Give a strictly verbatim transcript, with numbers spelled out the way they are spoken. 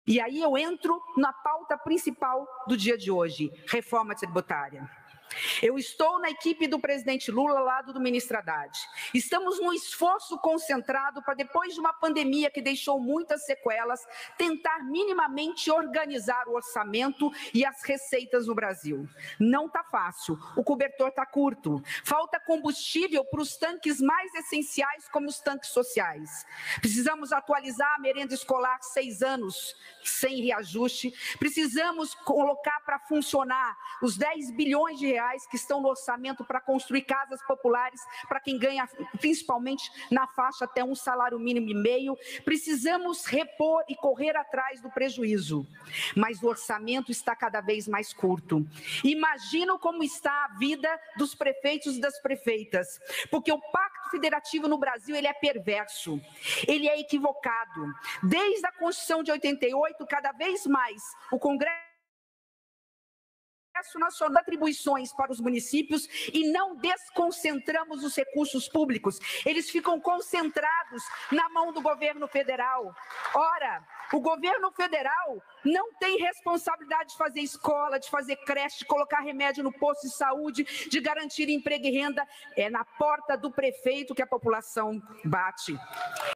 E aí eu entro na pauta principal do dia de hoje, reforma tributária. Eu estou na equipe do presidente Lula, ao lado do ministro Haddad. Estamos num esforço concentrado para, depois de uma pandemia que deixou muitas sequelas, tentar minimamente organizar o orçamento e as receitas no Brasil. Não está fácil, o cobertor está curto. Falta combustível para os tanques mais essenciais, como os tanques sociais. Precisamos atualizar a merenda escolar seis anos sem reajuste. Precisamos colocar para funcionar os dez bilhões de reais que estão no orçamento para construir casas populares para quem ganha, principalmente na faixa até um salário mínimo e meio. Precisamos repor e correr atrás do prejuízo, mas o orçamento está cada vez mais curto. Imagino como está a vida dos prefeitos e das prefeitas, porque o Pacto Federativo no Brasil ele é perverso, ele é equivocado. Desde a Constituição de oitenta e oito, cada vez mais o Congresso Nacional atribuições para os municípios e não desconcentramos os recursos públicos. Eles ficam concentrados na mão do governo federal. Ora, o governo federal não tem responsabilidade de fazer escola, de fazer creche, de colocar remédio no posto de saúde, de garantir emprego e renda. É na porta do prefeito que a população bate.